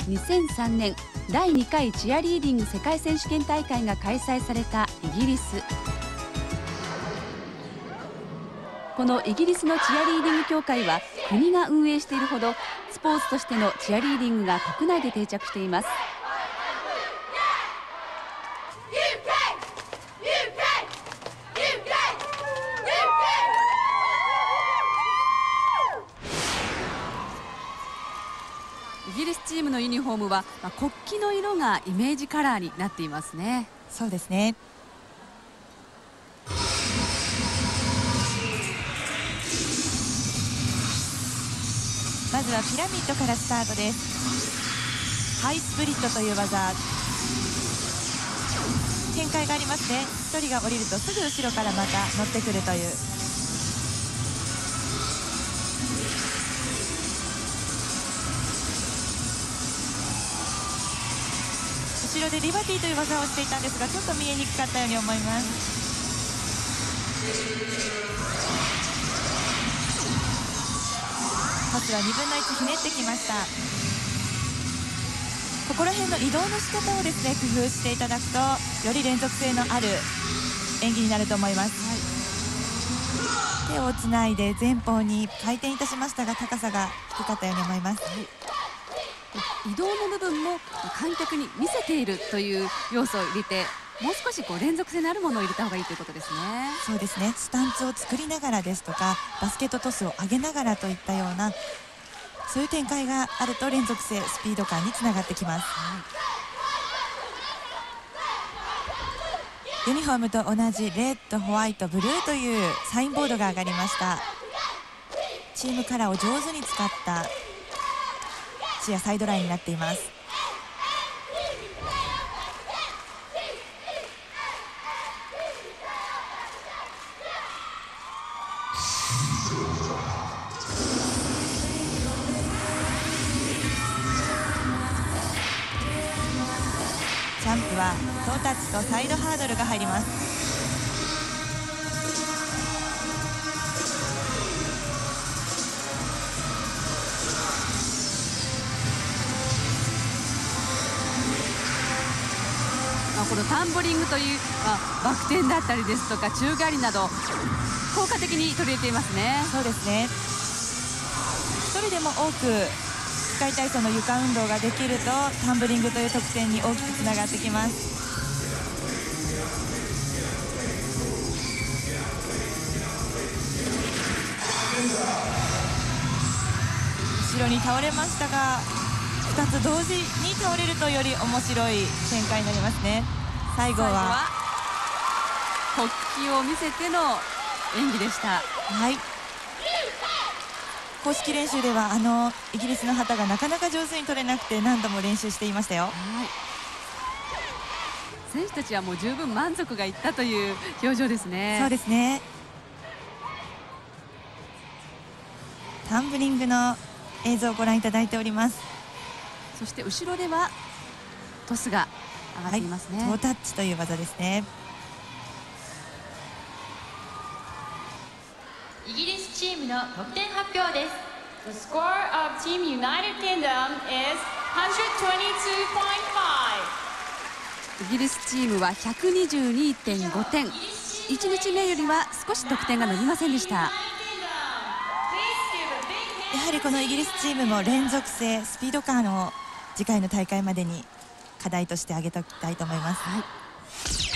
2003年第2回チアリーディング世界選手権大会が開催されたイギリス。このイギリスのチアリーディング協会は国が運営しているほどスポーツとしてのチアリーディングが国内で定着しています。イギリスチームのユニフォームは、国旗の色がイメージカラーになっていますね。 そうですね。まずはピラミッドからスタートです。ハイスプリットという技、展開がありますね。1人が降りるとすぐ後ろからまた乗ってくるという。後ろでリバティという技をしていたんですが、ちょっと見えにくかったように思います。パスは2分の1ひねってきました。ここら辺の移動の仕方をですね、工夫していただくとより連続性のある演技になると思います。手をつないで前方に回転いたしましたが、高さが低かったように思います。 移動の部分も観客に見せているという要素を入れて、もう少し連続性のあるものを入れた方がいいということですね。 そうですね。スタンツを作りながらですとか、バスケットトスを上げながらといったような、そういう展開があると連続性、スピード感につながってきます。ユニフォームと同じレッド、ホワイト、ブルーというサインボードが上がりました。チームカラーを上手に使ったチアサイドラインになっています。ジャンプはトータッチとサイドハードルが入ります。 このタンブリングという、バク転だったりですとか宙返りなど効果的に取り入れていますね。 そうですね。一人でも多く機械体操の床運動ができるとタンブリングという得点に大きくつながってきます。後ろに倒れましたが、2つ同時に倒れるとより面白い展開になりますね。最後は国旗を見せての演技でした。 はい。公式練習ではイギリスの旗がなかなか上手に取れなくて何度も練習していましたよ。 選手たちはもう十分満足がいったという表情ですね。 そうですね。タンブリングの映像をご覧いただいております。 そして後ろではトスが上がっていますね。 トータッチという技ですね。 イギリスチームの得点発表です。The score of Team United Kingdom is 122.5. イギリスチームは 122.5 点。1日目よりは少し得点が伸びませんでした。 やはりこのイギリスチームも連続性、スピード感を次回の大会までに課題として挙げておきたいと思います。